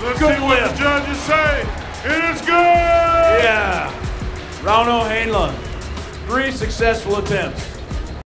Let's Good see what lift. the judges say. It is good! Yeah. Rauno Hainla, 3 successful attempts.